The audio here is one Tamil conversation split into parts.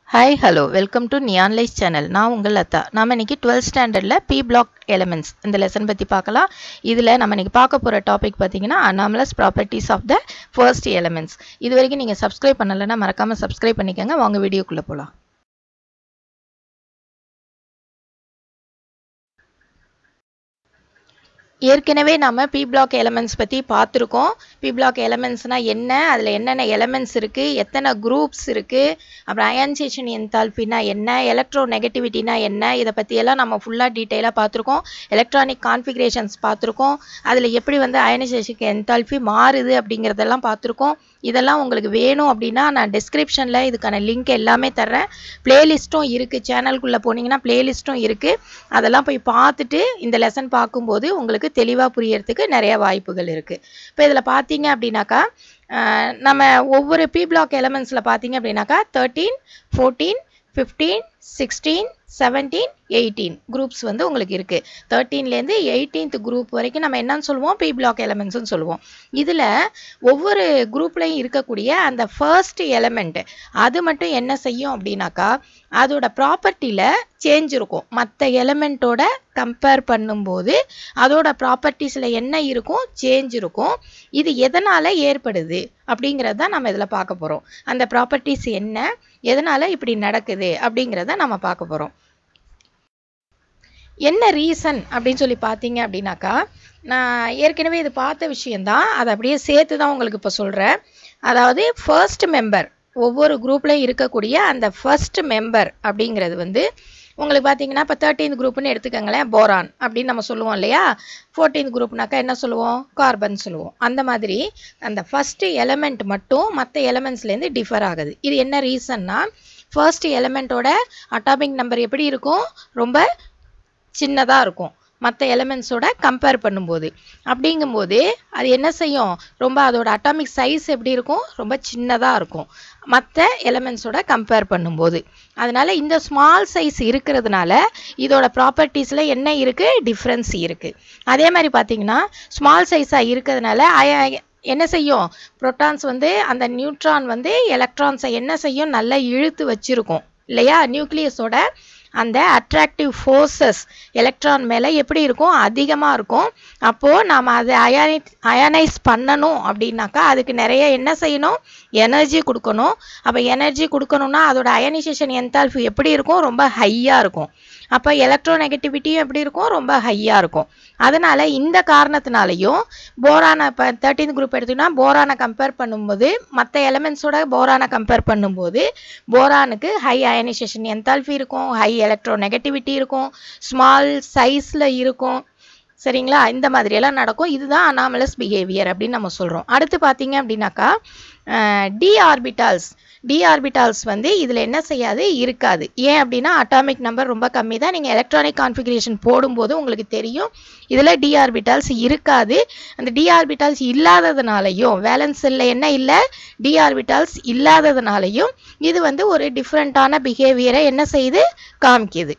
Hi, hello, welcome to Neon Lights channel. நான் உங்கள் லதா. நாம இன்னைக்கு 12th ஸ்டாண்டர்ட்ல P block elements இந்த லெசன் பத்தி பார்க்கலாம். இதுல நம்ம இன்னைக்கு பார்க்க போற டாபிக் பாத்தீங்கன்னா anomalous properties of the first elements. இதுவரைக்கும் நீங்க subscribe பண்ணலனா மறக்காம subscribe பண்ணிக்கங்க. வாங்க வீடியோக்குள்ள போலாம். ஏற்கனவே நாம P block elements பத்தி பார்த்திருக்கோம். P block elementsனா என்ன, அதுல என்னென்ன elements இருக்கு, எத்தனை groups இருக்கு, அப்புறம் ionization enthalpyனா என்ன, electronegativity-னா என்ன, இத பத்தி எல்லாம் நம்ம ஃபுல்லா டீடைலா பார்த்திருக்கோம். electronic configurations பார்த்திருக்கோம். அதுல எப்படி வந்து ionization enthalpy மாறுது அப்படிங்கறதெல்லாம் பார்த்திருக்கோம். இதெல்லாம் உங்களுக்கு வேணும் அப்படினா நான் descriptionல இதுக்கான லிங்க் எல்லாமே தரேன். பிளேலிஸ்டும் இருக்கு. சேனலுக்குள்ள போனீங்கன்னா பிளேலிஸ்டும் இருக்கு. அதெல்லாம் போய் பார்த்துட்டு இந்த லெசன் பார்க்கும்போது உங்களுக்கு தெளிவா புரியறதுக்கு நிறைய வாய்ப்புகள் இருக்கு. இப்போ இதல பாத்தீங்க அப்படினாக்கா நம்ம ஒவ்வொரு P block elementsல பாத்தீங்க அப்படினாக்கா 13, 14, 15, 16, 17, 18 groups வந்து உங்களுக்கு இருக்கு. 13 ல இருந்து 18th group வரைக்கும் நம்ம என்னன்னு சொல்லுவோம், P block elements னு சொல்லுவோம். இதுல ஒவ்வொரு குரூப்லயும் இருக்கக்கூடிய அந்த first element அது மட்டும் என்ன செய்யும் அப்படினாக்கா அதோட ப்ராப்பர்ட்டில சேஞ்ச் இருக்கும். மத்த எலிமெண்டோட கம்பேர் பண்ணும்போது அதோட ப்ராப்பர்ட்டிஸ்ல என்ன இருக்கும், சேஞ்ச் இருக்கும். இது எதனால ஏற்படுது அப்படிங்கறத தான் நம்ம இதல பார்க்க போறோம். அந்த ப்ராப்பர்ட்டிஸ் என்ன, எதனால இப்படி நடக்குது அப்படிங்கறத நம்ம பார்க்க போறோம். என்ன ரீசன் அப்படினு சொல்லி பாத்தீங்க அப்படினாக்கா நான் ஏற்கனவே இது பார்த்த விஷயம் தான், அத அப்படியே சேர்த்து தான் உங்களுக்கு இப்ப சொல்றேன். அதாவது ஃபர்ஸ்ட் மெம்பர் ஒவ்வொரு குரூப்ல இருக்கக்கூடிய அந்த ஃபர்ஸ்ட் மெம்பர் அப்படிங்கிறது வந்து உங்களுக்கு பாத்தீங்கன்னா இப்ப 13th குரூப்னு எடுத்துக்கங்களேன், போரான் அப்படி நம்ம சொல்லுவோம் இல்லையா. 14th குரூப்னாக்கா என்ன சொல்லுவோம், கார்பன் சொல்லுவோம். அந்த மாதிரி அந்த ஃபர்ஸ்ட் எலிமெண்ட் மட்டும் மத்த எலிமெண்ட்ஸ்ல இருந்து டிஃபர் ஆகுது. இது என்ன ரீசன்னா ஃபர்ஸ்ட் எலிமெண்டோட அட்டாமிக் நம்பர் எப்படி இருக்கும், ரொம்ப சின்னதா இருக்கும் மத்த எலிமெண்ட்ஸோட கம்பேர் பண்ணும்போது. அப்படிங்கும்போது அது என்ன செய்யும், ரொம்ப அதோட அட்டாமிக் சைஸ் எப்படி இருக்கும், ரொம்ப சின்னதா இருக்கும் மத்த எலிமெண்ட்ஸோட கம்பேர் பண்ணும்போது. அதனால இந்த ஸ்மால் சைஸ் இருக்கிறதுனால இதோட ப்ராப்பர்ட்டிஸ்ல என்ன இருக்கு, டிஃபரன்ஸ் இருக்கு. அதே மாதிரி பாத்தீங்கன்னா ஸ்மால் சைஸா இருக்கிறதுனால என்ன செய்யும், புரோட்டான்ஸ் வந்து அந்த நியூட்ரான் வந்து எலக்ட்ரான்ஸை என்ன செய்யும், நல்லா இழுத்து வச்சிருக்கும் இல்லையா. நியூக்ளியஸோட அந்த அட்ராக்டிவ் ஃபோர்சஸ் எலக்ட்ரான் மேல எப்படி இருக்கும், அதிகமா இருக்கும். அப்போ நாம அதை அயனைஸ் பண்ணணும் அப்படின்னாக்கா அதுக்கு நிறைய என்ன செய்யணும், எனர்ஜி கொடுக்கணும். அப்ப எனர்ஜி கொடுக்கணும்னா அதோட அயனைசேஷன் என்தால்பி எப்படி இருக்கும், ரொம்ப ஹையா இருக்கும். அப்ப எலக்ட்ரோநெகட்டிவிட்டியும் எப்படி இருக்கும், ரொம்ப ஹையா இருக்கும். அதனால இந்த காரணத்தினாலையும் போரான 13th குரூப் எடுத்தீங்கன்னா போரானை கம்பேர் பண்ணும்போது மற்ற எலிமெண்ட்ஸோட போரானை கம்பேர் பண்ணும்போது போரானுக்கு ஹை அயனைசேஷன் என்தால்பி இருக்கும், ஹை எலக்ட்ரோநெகட்டிவிட்டி இருக்கும், ஸ்மால் சைஸ்ல இருக்கும். சரிங்களா, இந்த மாதிரி எல்லாம் நடக்கும். இதுதான் அனாமலஸ் பிஹேவியர் அப்படின்னு நம்ம சொல்றோம். அடுத்து பாத்தீங்க அப்படின்னாக்கா டி ஆர்பிட்டால்ஸ் வந்து இதுல என்ன செய்யாது, இருக்காது. ஏன் அப்படின்னா அட்டாமிக் நம்பர் ரொம்ப கம்மி தான். நீங்க எலக்ட்ரானிக் கான்ஃபிகரேஷன் போடும்போது உங்களுக்கு தெரியும் இதுல டி ஆர்பிட்டால்ஸ் இருக்காது. அந்த டி ஆர்பிட்டால்ஸ் இல்லாததுனாலையும் வேலன்ஸ் செல்ல என்ன இல்ல, டி ஆர்பிட்டால்ஸ் இல்லாததுனாலையும் இது வந்து ஒரு டிஃபரண்டான பிஹேவியரை என்ன செய்யுது, காமிக்குது.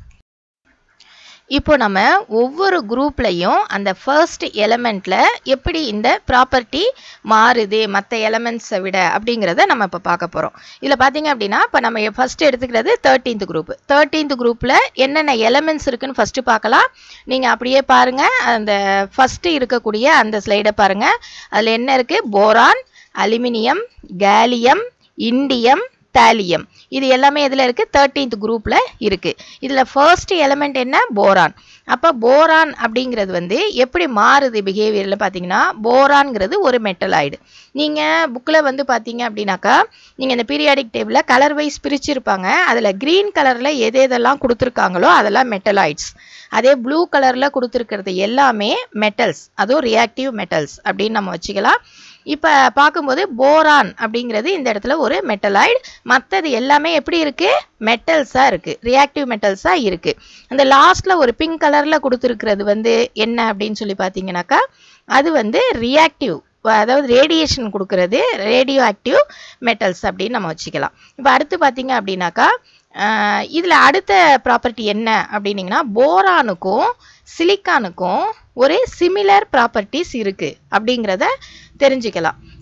இப்போ நம்ம ஒவ்வொரு குரூப்லயும் அந்த ஃபர்ஸ்ட் எலிமெண்ட்ல எப்படி இந்த ப்ராப்பர்ட்டி மாறுது மற்ற எலிமெண்ட்ஸை விட அப்படிங்கறத நம்ம இப்ப பார்க்க போறோம். இதுல பாத்தீங்க அப்படின்னா இப்ப நம்ம ஃபர்ஸ்ட் எடுத்துக்கிறது 13th குரூப். 13th குரூப்ல என்னென்ன எலிமெண்ட்ஸ் இருக்குன்னு ஃபர்ஸ்ட் பார்க்கலாம். நீங்க அப்படியே பாருங்க, அந்த ஃபர்ஸ்ட் இருக்கக்கூடிய அந்த ஸ்லைடை பாருங்க. அதுல என்ன இருக்கு, boron, aluminium, gallium, indium, thallium. இது எல்லாமே எதுல இருக்கு, 13th குரூப்ல இருக்கு. இதுல ஃபர்ஸ்ட் எலிமெண்ட் என்ன, போரான். அப்ப போரான் அப்படிங்கிறது வந்து எப்படி மாறுது பிஹேவியர்ல பாத்தீங்கன்னா, போரான்ங்கிறது ஒரு மெட்டலாய்டு. நீங்க புக்ல வந்து பாத்தீங்க அப்படின்னாக்கா நீங்க இந்த பீரியாடிக் டேபிள்ல கலர் வைஸ் பிரிச்சிருப்பாங்க. அதுல கிரீன் கலர்ல எதெல்லாம் கொடுத்துருக்காங்களோ அதெல்லாம் மெட்டலாய்ட்ஸ். அதே ப்ளூ கலர்ல கொடுத்துருக்கிறது எல்லாமே மெட்டல்ஸ், அதுவும் ரியாக்டிவ் மெட்டல்ஸ் அப்படின்னு நம்ம வச்சுக்கலாம். இப்ப பார்க்கும்போது போரான் அப்படிங்கிறது இந்த இடத்துல ஒரு மெட்டலாய்டு, மற்றது எல்லாமே எப்படி இருக்கு, மெட்டல்ஸா இருக்கு, ரியாக்டிவ் மெட்டல்ஸா இருக்கு. அந்த லாஸ்ட்ல ஒரு பிங்க் கலர்ல கொடுத்துருக்கிறது வந்து என்ன அப்படின்னு சொல்லி பாத்தீங்கன்னாக்கா அது வந்து ரியாக்டிவ், அதாவது ரேடியேஷன் கொடுக்கிறது, ரேடியோ ஆக்டிவ் மெட்டல்ஸ் அப்படின்னு நம்ம வச்சுக்கலாம். இப்ப அடுத்து பாத்தீங்க அப்படின்னாக்கா இதுல அடுத்த ப்ராப்பர்ட்டி என்ன அப்படின்னீங்கன்னா போரானுக்கும் சிலிக்கானுக்கும் ஒரு சிமிலர் ப்ராப்பர்ட்டிஸ் இருக்கு அப்படிங்கறத தெரிஞ்சுக்கலாம்.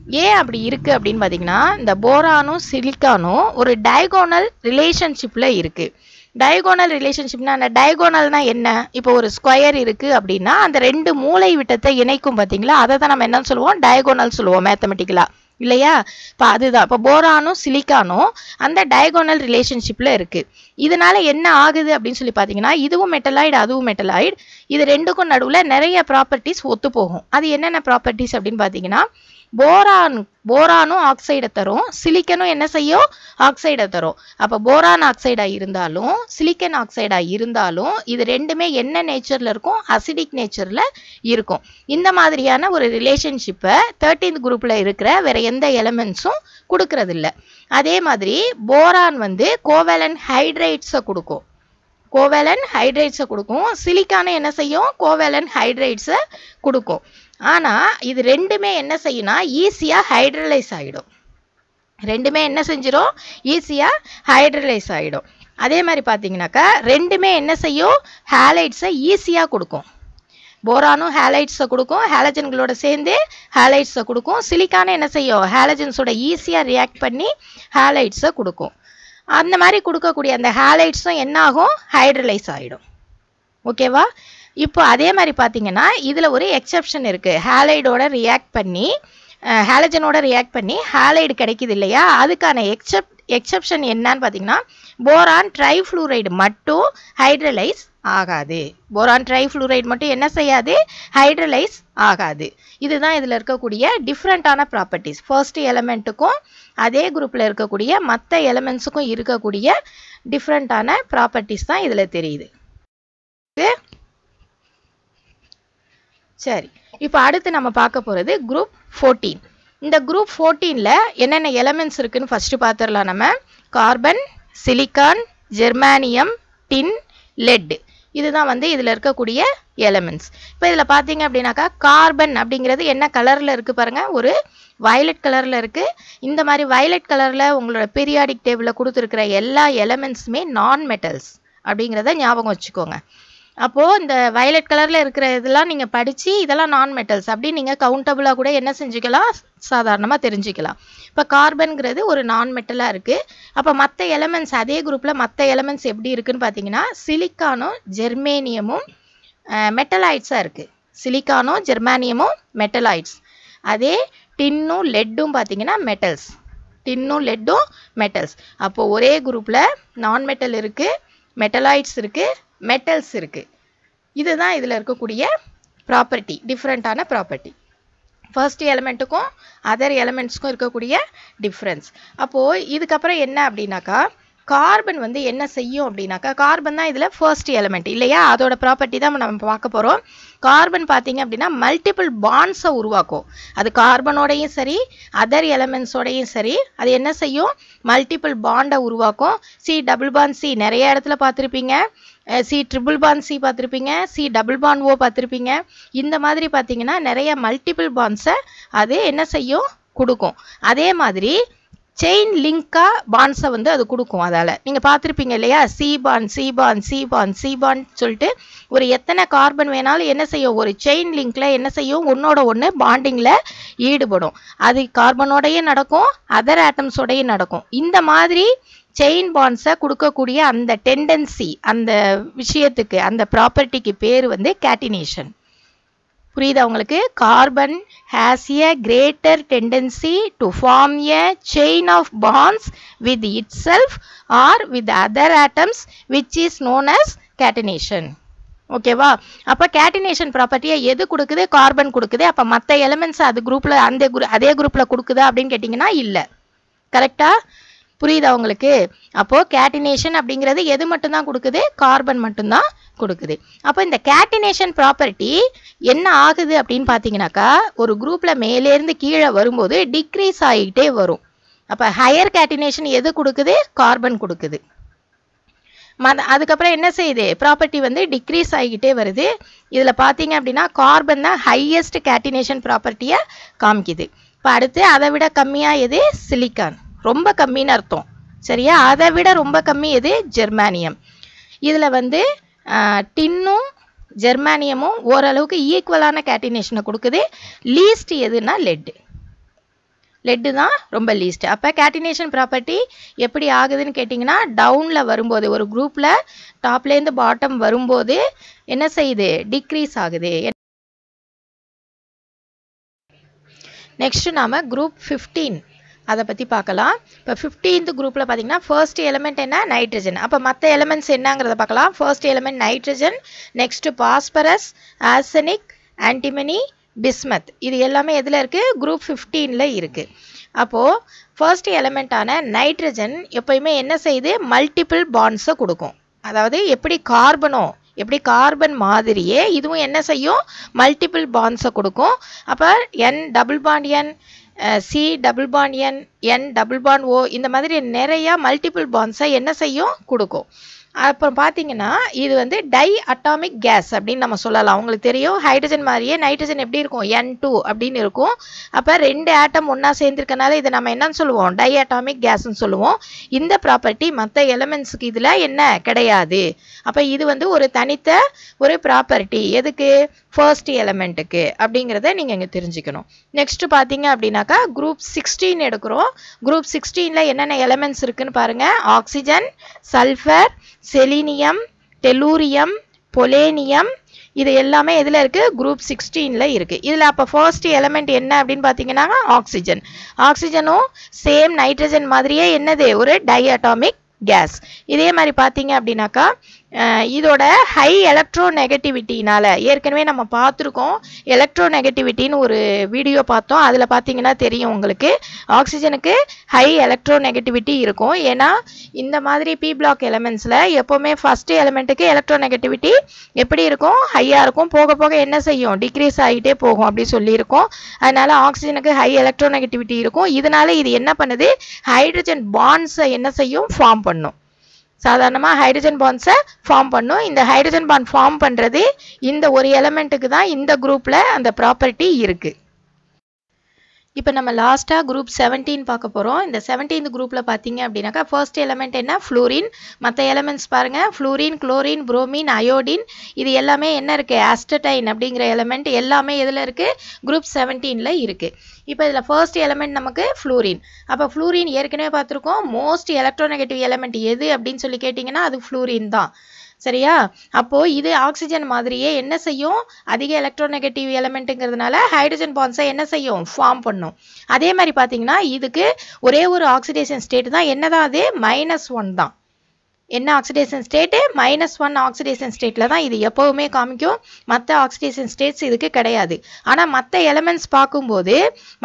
ஏன் அப்படி இருக்குது அப்படின்னு பார்த்தீங்கன்னா இந்த போரானும் சிலிக்கானும் ஒரு டயகோனல் ரிலேஷன்ஷிப்பில் இருக்குது. டயகோனல் ரிலேஷன்ஷிப்னா அந்த டயகோனல்னா என்ன? இப்போ ஒரு ஸ்கொயர் இருக்குது அப்படின்னா அந்த ரெண்டு மூலை விட்டத்தை இணைக்கும் பார்த்தீங்களா, அதை தான் நம்ம என்ன சொல்லுவோம், டயகோனல் சொல்லுவோம் மேத்தமெட்டிக்கலாக, இல்லையா? இப்போ அதுதான் இப்போ போரானும் சிலிக்கானும் அந்த டயகோனல் ரிலேஷன்ஷிப்பில் இருக்குது. இதனால என்ன ஆகுது அப்படின்னு சொல்லி பார்த்தீங்கன்னா இதுவும் மெட்டலாய்டு அதுவும் மெட்டலாய்டு, இது ரெண்டுக்கும் நடுவில் நிறைய ப்ராப்பர்ட்டிஸ் ஒத்து போகும். அது என்னென்ன ப்ராப்பர்ட்டிஸ் அப்படின்னு பார்த்தீங்கன்னா போரானும் ஆக்சைடை தரும், சிலிக்கனும் என்ன செய்யும், ஆக்சைடை தரும். அப்போ போரான் ஆக்சைடாக இருந்தாலும் சிலிக்கன் ஆக்சைடாக இருந்தாலும் இது ரெண்டுமே என்ன நேச்சரில் இருக்கும், அசிடிக் நேச்சரில் இருக்கும். இந்த மாதிரியான ஒரு ரிலேஷன்ஷிப்பை 13th குரூப்பில் இருக்கிற வேற எந்த எலமெண்ட்ஸும் கொடுக்கறதில்ல. அதே மாதிரி போரான் வந்து கோவேலன் ஹைட்ரைட்ஸை கொடுக்கும், கோவேலன் ஹைட்ரைட்ஸை கொடுக்கும். சிலிக்கான என்ன செய்யும், கோவேலன் ஹைட்ரைட்ஸை கொடுக்கும். ஆனால் இது ரெண்டுமே என்ன செய்யும்னா ஈஸியாக ஹைட்ரலைஸ் ஆகிடும். ரெண்டுமே என்ன செஞ்சிடும், ஈஸியாக ஹைட்ரலைஸ் ஆகிடும். அதே மாதிரி பார்த்தீங்கன்னாக்கா ரெண்டுமே என்ன செய்யும், ஹேலைட்ஸை ஈஸியாக கொடுக்கும். போரானும் ஹேலைட்ஸை கொடுக்கும், ஹேலஜன்களோட சேர்ந்து ஹேலைட்ஸை கொடுக்கும். சிலிக்கான என்ன செய்யும், ஹேலஜன்ஸோட ஈஸியாக ரியாக்ட் பண்ணி ஹேலைட்ஸை கொடுக்கும். அந்த மாதிரி கொடுக்கக்கூடிய அந்த ஹேலைட்ஸும் என்ன ஆகும், ஹைட்ரலைஸ் ஆகிடும். ஓகேவா? இப்போ அதே மாதிரி பார்த்தீங்கன்னா இதில் ஒரு எக்ஸெப்ஷன் இருக்குது. ஹேலைடோட ரியாக்ட் பண்ணி ஹேலஜனோட ரியாக்ட் பண்ணி ஹேலைடு கிடைக்குது இல்லையா, அதுக்கான எக்ஸெப்ஷன் என்னன்னு பார்த்தீங்கன்னா போரான் ட்ரைஃப்ளூரைடு மட்டும் ஹைட்ரலைஸ் ஆகாது. போரான் ட்ரைஃப்ளூரைடு மட்டும் என்ன செய்யாது, ஹைட்ரலைஸ் ஆகாது. இதுதான் இதில் இருக்கக்கூடிய டிஃப்ரெண்ட்டான ப்ராப்பர்ட்டிஸ். ஃபர்ஸ்ட் எலமெண்ட்டுக்கும் அதே குரூப்பில் இருக்கக்கூடிய மற்ற எலமெண்ட்ஸுக்கும் இருக்கக்கூடிய டிஃப்ரெண்ட்டான ப்ராப்பர்ட்டிஸ் தான் இதில் தெரியுது. சரி, இப்போ அடுத்து நம்ம பார்க்க போகிறது குரூப் 14. இந்த குரூப் 14ல் என்னென்ன எலமெண்ட்ஸ் இருக்குன்னு ஃபஸ்ட்டு பார்த்துடலாம். நம்ம carbon, silicon, germanium, tin, lead, இதுதான் வந்து இதில் இருக்கக்கூடிய எலமெண்ட்ஸ். இப்போ இதில் பார்த்தீங்க அப்படின்னாக்கா கார்பன் அப்படிங்கிறது என்ன கலரில் இருக்குது பாருங்கள், ஒரு வயலட் கலரில் இருக்குது. இந்த மாதிரி வயலட் கலரில் உங்களோட பீரியாடிக் டேபிளில் கொடுத்துருக்கிற எல்லா எலமெண்ட்ஸுமே நான் மெட்டல்ஸ் அப்படிங்கிறத ஞாபகம் வச்சுக்கோங்க. அப்போது இந்த வயலட் கலரில் இருக்கிற இதெல்லாம் நீங்கள் படித்து இதெல்லாம் நான் மெட்டல்ஸ் அப்படின்னு நீங்கள் கவுண்டபுளாக கூட என்ன செஞ்சுக்கலாம், சாதாரணமாக தெரிஞ்சுக்கலாம். இப்போ கார்பன்கிறது ஒரு நான் மெட்டலாக இருக்குது. அப்போ மற்ற எலமெண்ட்ஸ் அதே குரூப்பில் மற்ற எலமெண்ட்ஸ் எப்படி இருக்குன்னு பார்த்தீங்கன்னா சிலிக்கானும் ஜெர்மேனியமும் மெட்டலாய்ட்ஸாக இருக்குது. சிலிக்கானும் ஜெர்மானியமும் மெட்டலாய்ட்ஸ். அதே டின்னும் லெட்டும் பார்த்தீங்கன்னா மெட்டல்ஸ். டின்னும் லெட்டும் மெட்டல்ஸ். அப்போது ஒரே குரூப்பில் நான் மெட்டல் இருக்குது, மெட்டலாய்ட்ஸ் இருக்குது, மெட்டல்ஸ் இருக்குது. இதுதான் இதில் இருக்கக்கூடிய ப்ராப்பர்ட்டி, டிஃப்ரெண்ட்டான ப்ராப்பர்ட்டி. ஃபர்ஸ்ட் எலமெண்ட்டுக்கும் அதர் எலமெண்ட்ஸ்க்கும் இருக்கக்கூடிய டிஃப்ரென்ஸ். அப்போது இதுக்கப்புறம் என்ன அப்படின்னாக்கா கார்பன் வந்து என்ன செய்யும் அப்படின்னாக்கா கார்பன் தான் இதில் ஃபர்ஸ்ட் எலமெண்ட் இல்லையா, அதோட ப்ராப்பர்ட்டி தான் நம்ம பார்க்க போகிறோம். கார்பன் பார்த்தீங்க அப்படின்னா மல்டிபிள் பாண்ட்ஸை உருவாக்கும். அது கார்பனோடையும் சரி அதர் எலமெண்ட்ஸோடையும் சரி அது என்ன செய்யும், மல்டிபிள் பாண்டை உருவாக்கும். சி டபுள் பாண்ட் சி நிறைய இடத்துல பார்த்துருப்பீங்க, சி ட்ரிபிள் பாண்ட் சி பார்த்துருப்பீங்க, சி டபுள் பாண்ட் ஓ பார்த்துருப்பீங்க. இந்த மாதிரி பார்த்தீங்கன்னா நிறைய மல்டிபிள் பாண்ட்ஸை அது என்ன செய்யும், கொடுக்கும். அதே மாதிரி செயின் லிங்கா பாண்ட்ஸை வந்து அது கொடுக்கும். அதால் நீங்கள் பார்த்துருப்பீங்க இல்லையா, C bond C bond C bond C bond சொல்லிட்டு ஒரு எத்தனை கார்பன் வேணாலும் என்ன செய்யும், ஒரு செயின் லிங்க்ல என்ன செய்யும், ஒன்னோட ஒன்று பாண்டிங்கில் ஈடுபடும். அது கார்பனோடையும் நடக்கும், அதர் ஆட்டம்ஸோடையும் நடக்கும். இந்த மாதிரி செயின் பாண்ட்ஸை கொடுக்கக்கூடிய அந்த டெண்டன்சி, அந்த விஷயத்துக்கு அந்த ப்ராப்பர்ட்டிக்கு பேர் வந்து கேட்டினேஷன். புரியுதா உங்களுக்கு? Carbon has a greater tendency to form a chain of bonds with itself or with other atoms which is known as catenation. ஓகேவா? அப்போ கேட்டினேஷன் ப்ராப்பர்ட்டியை எது கொடுக்குது, கார்பன் கொடுக்குது. அப்போ மற்ற எலமெண்ட்ஸ் அது குரூப்பில் அதே குரூப்பில் கொடுக்குதா அப்படின்னு கேட்டிங்கன்னா இல்லை. கரெக்டா? புரியுதா உங்களுக்கு? அப்போது கேட்டினேஷன் அப்படிங்கிறது எது மட்டும்தான் கொடுக்குது, கார்பன் மட்டும்தான் கொடுக்குது. அப்போ இந்த கேட்டினேஷன் ப்ராப்பர்ட்டி என்ன ஆகுது அப்படின்னு பார்த்தீங்கன்னாக்கா ஒரு குரூப்பில் மேலேருந்து கீழே வரும்போது டிக்ரீஸ் ஆகிட்டே வரும். அப்போ ஹையர் கேட்டினேஷன் எது கொடுக்குது, கார்பன் கொடுக்குது. அதுக்கப்புறம் என்ன செய்யுது, ப்ராப்பர்ட்டி வந்து டிக்ரீஸ் ஆகிக்கிட்டே வருது. இதில் பார்த்தீங்க அப்படின்னா கார்பன் தான் ஹையஸ்ட் கேட்டினேஷன் ப்ராப்பர்ட்டியை காமிக்குது. இப்போ அடுத்து அதை விட கம்மியாக எது, சிலிக்கான், ரொம்ப கம்மின்னு அர்த்தம். சரியா? அதை விட ரொம்ப கம்மி எது, ஜெர்மானியம். இதில் வந்து டின்னும் ஜெர்மானியமும் ஓரளவுக்கு ஈக்குவலான கேட்டினேஷனை கொடுக்குது. லீஸ்ட் எதுனா லெட். லெட் தான் ரொம்ப லீஸ்ட். அப்போ கேட்டினேஷன் ப்ராப்பர்ட்டி எப்படி ஆகுதுன்னு கேட்டிங்கன்னா டவுனில் வரும்போது ஒரு குரூப்பில் டாப்லேருந்து பாட்டம் வரும்போது என்ன செய்யுது, டிக்ரீஸ் ஆகுது. நெக்ஸ்ட் நாம குரூப் 15 அதை பற்றி பார்க்கலாம். இப்போ 15th குரூப்பில் பார்த்தீங்கன்னா ஃபர்ஸ்ட் எலிமெண்ட் என்ன, நைட்ரஜன். அப்போ மற்ற எலிமெண்ட்ஸ் என்னங்கிறத பார்க்கலாம். First element nitrogen, next phosphorus, arsenic, antimony, bismuth. இது எல்லாமே எதில் இருக்குது, குரூப் 15ல் இருக்குது. அப்போது ஃபர்ஸ்ட் எலிமெண்ட்டான நைட்ரஜன் எப்போயுமே என்ன செய்யுது, மல்டிபிள் பாண்ட்ஸை கொடுக்கும். அதாவது எப்படி கார்பன் மாதிரியே இதுவும் என்ன செய்யும், மல்டிபிள் பாண்ட்ஸை கொடுக்கும். அப்போ N double bond N, C double bond N, N double bond O, இந்த மாதிரி நிறையா மல்டிபிள் பாண்ட்ஸை என்ன செய்யும், கொடுக்கும். அப்புறம் பார்த்தீங்கன்னா இது வந்து டை அட்டாமிக் கேஸ் அப்படின்னு நம்ம சொல்லலாம். உங்களுக்கு தெரியும் ஹைட்ரஜன் மாதிரியே நைட்ரஜன் எப்படி இருக்கும், N2 அப்படின்னு இருக்கும். அப்போ 2 ஆட்டம் ஒன்றா சேர்ந்துருக்கனால இதை நம்ம என்னன்னு சொல்லுவோம், டை அட்டாமிக் கேஸ்ன்னு சொல்லுவோம். இந்த ப்ராப்பர்ட்டி மற்ற எலிமெண்ட்ஸுக்கு இதில் என்ன கிடையாது. அப்போ இது வந்து ஒரு தனித்த ஒரு ப்ராப்பர்ட்டி எதுக்கு, ஃபர்ஸ்ட் எலிமெண்ட்டுக்கு அப்படிங்கிறத நீங்கள் இங்கே தெரிஞ்சுக்கணும். நெக்ஸ்ட் பார்த்தீங்க அப்படின்னாக்கா குரூப் 16 எடுக்கிறோம். குரூப் 16ல் என்னென்ன எலிமெண்ட்ஸ் இருக்குன்னு பாருங்கள். Oxygen, sulphur, selenium, tellurium, polonium, இது எல்லாமே எதில் இருக்குது, குரூப் 16ல் இருக்குது. இதில் அப்போ ஃபர்ஸ்ட் எலிமெண்ட் என்ன அப்படின்னு பார்த்தீங்கன்னா ஆக்சிஜன். ஆக்சிஜனும் சேம் நைட்ரஜன் மாதிரியே என்னது, ஒரு டை அட்டாமிக் கேஸ். இதே மாதிரி பார்த்தீங்க அப்படின்னாக்கா இதோட ஹை எலக்ட்ரோ நெகட்டிவிட்டினால ஏற்கனவே நம்ம பார்த்துருக்கோம். எலக்ட்ரோ நெகட்டிவிட்டின்னு ஒரு வீடியோ பார்த்தோம். அதில் பார்த்தீங்கன்னா தெரியும் உங்களுக்கு ஆக்சிஜனுக்கு ஹை எலக்ட்ரோ நெகட்டிவிட்டி இருக்கும். ஏன்னா இந்த மாதிரி பி பிளாக் எலிமெண்ட்ஸில் எப்போவுமே ஃபஸ்ட்டு எலிமெண்ட்டுக்கு எலக்ட்ரோ நெகட்டிவிட்டி எப்படி இருக்கும், ஹையாக இருக்கும். போக போக என்ன செய்யும், டிக்ரீஸ் ஆகிட்டே போகும் அப்படி சொல்லியிருக்கோம். அதனால் ஆக்சிஜனுக்கு ஹை எலக்ட்ரோ நெகட்டிவிட்டி இருக்கும். இதனால இது என்ன பண்ணுது, ஹைட்ரஜன் பாண்ட்ஸை என்ன செய்யும், ஃபார்ம் பண்ணும். சாதாரணமாக ஹைட்ரஜன் பாண்ட்ஸை ஃபார்ம் பண்ணும். இந்த ஹைட்ரஜன் பாண்ட் ஃபார்ம் பண்ணுறது இந்த ஒரு எலிமெண்ட்டுக்கு தான் இந்த குரூப்பில் அந்த ப்ராப்பர்ட்டி இருக்குது. இப்போ நம்ம லாஸ்ட்டாக குரூப் 17 பார்க்க போகிறோம். இந்த 17th குரூப்பில் பார்த்தீங்க அப்படின்னாக்கா ஃபர்ஸ்ட் எலிமெண்ட் என்ன, ஃப்ளூரின். மற்ற எலிமெண்ட்ஸ் பாருங்கள், ஃப்ளூரின், குளோரின், புரோமின், அயோடின், இது எல்லாமே என்ன இருக்குது, ஆஸ்டடைன் அப்படிங்கிற எலிமெண்ட் எல்லாமே எதில் இருக்குது, குரூப் 17ல் இருக்குது. இப்போ இதில் ஃபர்ஸ்ட் எலிமெண்ட் நமக்கு ஃப்ளூரின். அப்போ ஃப்ளூரின் ஏற்கனவே பார்த்துருக்கோம். மோஸ்ட் எலக்ட்ரோநெகட்டிவ் எலிமெண்ட் எது அப்படின்னு சொல்லி கேட்டிங்கன்னா அது ஃப்ளூரின் தான். சரியா, அப்போது இது ஆக்சிஜன் மாதிரியே என்ன செய்யும், அதிக எலக்ட்ரோநெகட்டிவ் எலிமெண்ட்டுங்கிறதுனால ஹைட்ரஜன் பாண்ட்ஸை என்ன செய்யும், ஃபார்ம் பண்ணும். அதே மாதிரி பார்த்தீங்கன்னா இதுக்கு ஒரே ஒரு ஆக்சிடேஷன் ஸ்டேட் தான், என்னதான் அது, -1 தான். என்ன ஆக்சிடேஷன் ஸ்டேட்டு, -1 ஆக்சிடேஷன் ஸ்டேட்டில் தான் இது எப்போவுமே காமிக்கும். மற்ற ஆக்சிடேஷன் ஸ்டேட்ஸ் இதுக்கு கிடையாது. ஆனால் மற்ற எலிமெண்ட்ஸ் பார்க்கும்போது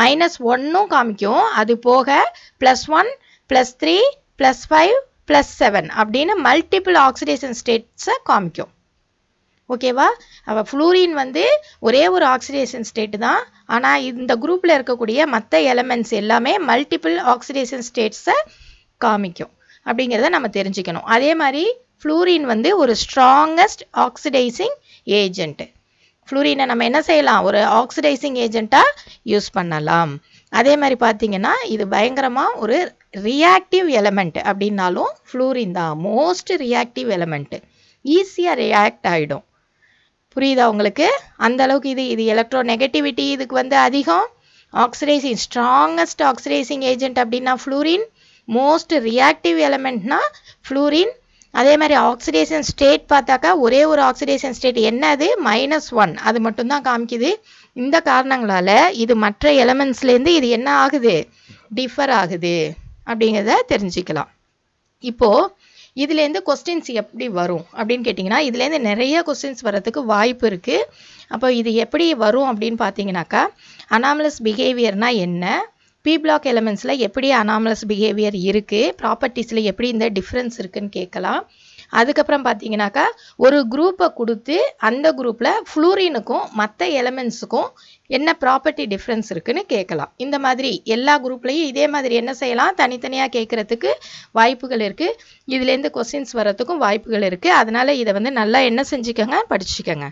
-1ம் காமிக்கும். அது போக +1, +3, +5, +7 அப்படின்னு மல்டிபிள் ஆக்சிடேஷன் ஸ்டேட்ஸை காமிக்கும். ஓகேவா, அப்போ ஃப்ளூரின் வந்து ஒரே ஒரு ஆக்சிடேஷன் ஸ்டேட்டு தான். ஆனால் இந்த குரூப்பில் இருக்கக்கூடிய மற்ற எலிமெண்ட்ஸ் எல்லாமே மல்டிபிள் ஆக்சிடேஷன் ஸ்டேட்ஸை காமிக்கும் அப்படிங்கிறத நம்ம தெரிஞ்சுக்கணும். அதே மாதிரி ஃப்ளூரின் வந்து ஒரு ஸ்ட்ராங்கஸ்ட் ஆக்சிடைசிங் ஏஜென்ட். ஃப்ளூரினை நம்ம என்ன செய்யலாம், ஒரு ஆக்சிடைசிங் ஏஜெண்ட்டாக யூஸ் பண்ணலாம். அதே மாதிரி பார்த்தீங்கன்னா இது பயங்கரமாக ஒரு ரியாக்டிவ் எலிமெண்ட் அப்படின்னாலும் ஃப்ளூரின் தான் மோஸ்ட் ரியாக்டிவ் எலிமெண்ட். ஈஸியாக ரியாக்ட் ஆகிடும். புரியுதா உங்களுக்கு, அந்த அளவுக்கு இது எலக்ட்ரோ நெகட்டிவிட்டி இதுக்கு வந்து அதிகம். ஆக்சிடைசிங் ஸ்ட்ராங்கஸ்ட் ஆக்சிடைசிங் ஏஜென்ட் அப்படின்னா ஃப்ளூரின். மோஸ்ட் ரியாக்டிவ் எலிமெண்ட்னா ஃப்ளூரின். அதே மாதிரி ஆக்சிடேஷன் ஸ்டேட் பார்த்தாக்கா ஒரே ஒரு ஆக்சிடேஷன் ஸ்டேட் என்னது, -1 அது மட்டும்தான் காமிக்குது. இந்த காரணங்களால் இது மற்ற எலிமெண்ட்ஸ்லேருந்து இது என்ன ஆகுது, டிஃபர் ஆகுது அப்படிங்கிறத தெரிஞ்சுக்கலாம். இப்போது இதுலேருந்து கொஸ்டின்ஸ் எப்படி வரும் அப்படின்னு கேட்டிங்கன்னா இதுலேருந்து நிறைய கொஸ்டின்ஸ் வரதுக்கு வாய்ப்பு இருக்குது. அப்போ இது எப்படி வரும் அப்படின்னு பார்த்தீங்கன்னாக்கா அனாமலஸ் பிஹேவியர்னா என்ன, பி பிளாக் எலிமெண்ட்ஸில் எப்படி அனாமலஸ் பிஹேவியர் இருக்குது, ப்ராப்பர்ட்டிஸில் எப்படி இந்த டிஃப்ரென்ஸ் இருக்குதுன்னு கேட்கலாம். அதுக்கப்புறம் பார்த்தீங்கன்னாக்கா ஒரு குரூப்பை கொடுத்து அந்த குரூப்பில் ஃப்ளூரினுக்கும் மற்ற எலிமெண்ட்ஸுக்கும் என்ன ப்ராப்பர்ட்டி டிஃப்ரென்ஸ் இருக்குன்னு கேட்கலாம். இந்த மாதிரி எல்லா குரூப்லேயும் இதே மாதிரி என்ன செய்யலாம், தனித்தனியாக கேட்குறதுக்கு வாய்ப்புகள் இருக்குது. இதுலேருந்து கொஸ்டின்ஸ் வரத்துக்கும் வாய்ப்புகள் இருக்குது. அதனால் இதை வந்து நல்லா என்ன செஞ்சுக்கோங்க, படிச்சுக்கோங்க.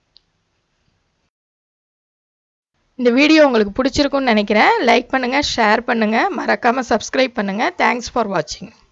இந்த வீடியோ உங்களுக்கு பிடிச்சிருக்குன்னு நினைக்கிறேன். லைக் பண்ணுங்கள், ஷேர் பண்ணுங்கள், மறக்காமல் சப்ஸ்கிரைப் பண்ணுங்கள். தேங்க்ஸ் ஃபார் வாட்சிங்.